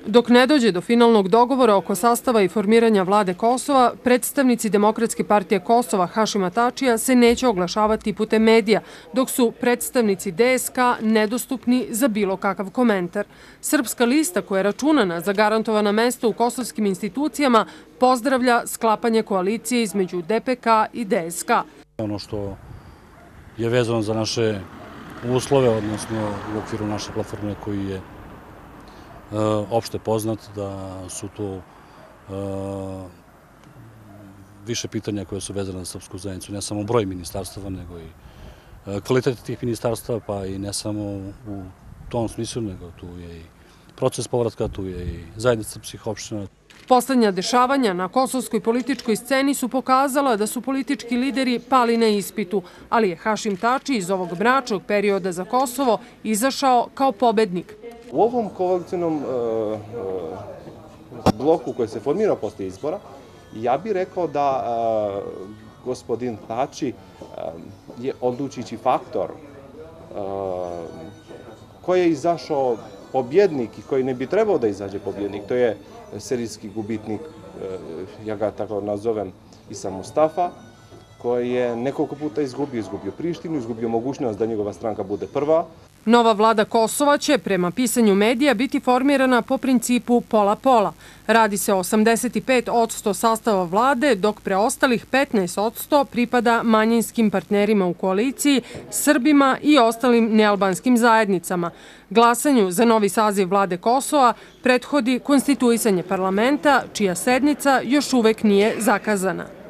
Dok ne dođe do finalnog dogovora oko sastava i formiranja vlade Kosova, predstavnici Demokratske partije Kosova Hašima Tačija se neće oglašavati putem medija, dok su predstavnici DSK nedostupni za bilo kakav komentar. Srpska lista, koja je računana za garantovana mesta u kosovskim institucijama, pozdravlja sklapanje koalicije između DPK i DSK. Ono što je vezano za naše uslove, odnosno u okviru naše platforme koji je opšte poznat, da su to više pitanja koje su vezane za srpsku zajednicu, ne samo broj ministarstava, nego i kvalitet tih ministarstava, pa i ne samo u tom smislu, nego tu je i proces povratka, tu je i zajednica srpskih opština. Poslednja dešavanja na kosovskoj političkoj sceni su pokazala da su politički lideri pali na ispitu, ali je Hašim Tači iz ovog mračnog perioda za Kosovo izašao kao pobednik. U ovom koalicijonom bloku koji se formirao posle izbora, ja bih rekao da gospodin Tači je odlučujući faktor koji je izašao pobjednik i koji ne bi trebao da izađe pobjednik. To je serijski gubitnik, ja ga tako nazovem, Isa Mustafa, koji je nekoliko puta izgubio Prištinu, izgubio mogućnost da njegova stranka bude prva. Nova vlada Kosova će, prema pisanju medija, biti formirana po principu pola-pola. Radi se o 85% sastava vlade, dok preostalih 15% pripada manjinskim partnerima u koaliciji, Srbima i ostalim nealbanskim zajednicama. Glasanju za novi saziv vlade Kosova prethodi konstituisanje parlamenta, čija sednica još uvek nije zakazana.